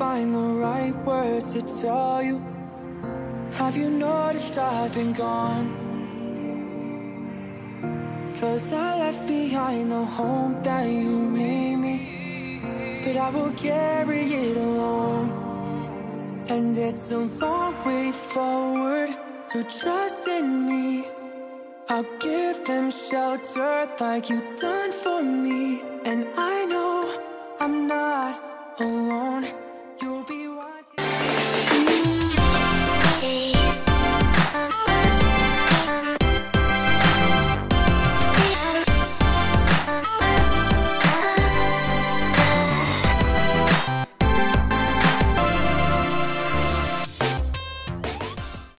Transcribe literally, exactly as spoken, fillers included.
find the right words to tell you. Have you noticed I've been gone? 'Cause I left behind the home that you made me, but I will carry it alone. And it's a long way forward, so trust in me. I'll give them shelter like you've done for me. And I know I'm not alone. You'll be